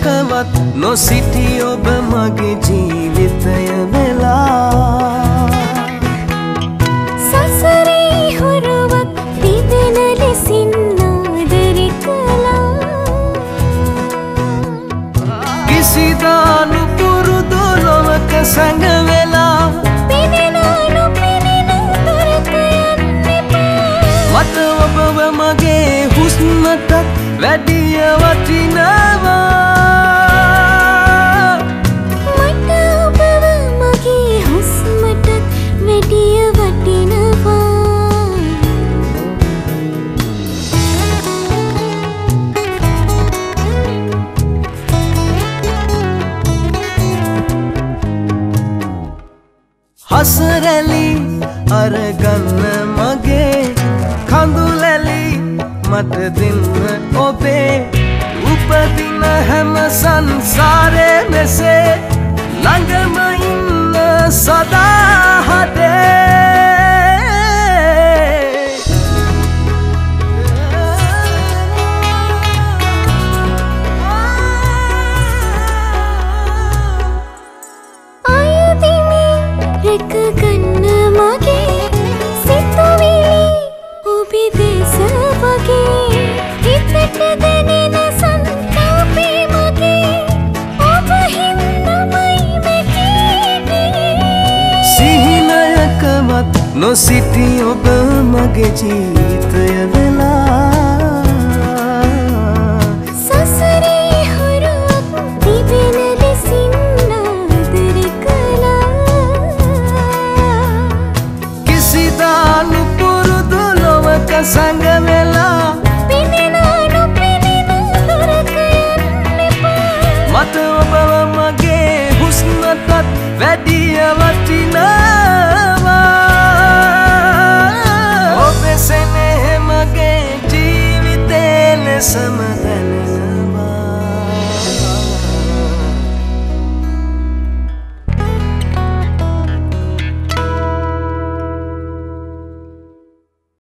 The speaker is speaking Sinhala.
සිහිනයකවත් නොසිටි ඔබ මගේ ජීවිතය වෙලා සසරේ හොරුවක් තිබෙන ලෙසින් ආදරේ කළා කිසිදා නුපුරුදු ලොවක සැඟවෙලා පෙනෙන නොපෙනෙන දොරක යන්න එපා මට ඔබව මගේ හුස්මටත් වැඩිය වටිනවා මට ඔබව මගේ හුස්මටත් වැඩිය වටිනවා හසරැලි අරගන්න මගේ කඳුලැලි මට දෙන්න ඔබේ උපදින හැම සංසාරේ මෙසේ ළඟම ඉන්න සදා රැකගන්න මගේ සිතුවිලි ඔබේ දේශ වගේ හිතට දැනෙන සංතාපේ මගේ ඔබ හින්දමයි මෙකීනේ සිහිනයකවත් නොසිටි ඔබ මගේ ජීවිතය වෙලා